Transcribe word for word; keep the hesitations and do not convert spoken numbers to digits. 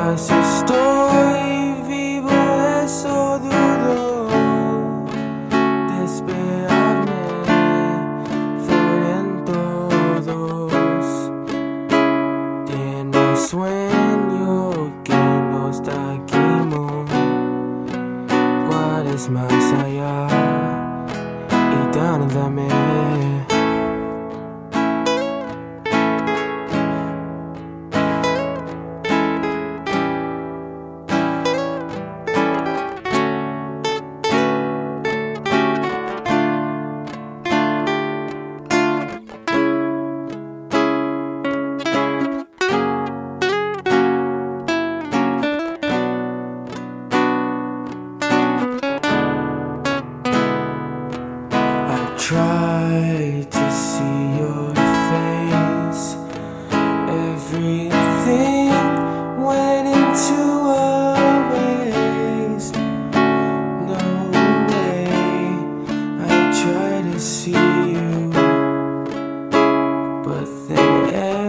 Así estoy vivo, eso dudo de esperarme, fueren todos. Tienes sueño que nos trajimos, ¿cuál es más allá? Y dándome. Try to see your face. Everything went into a waste. No way. I try to see you, but then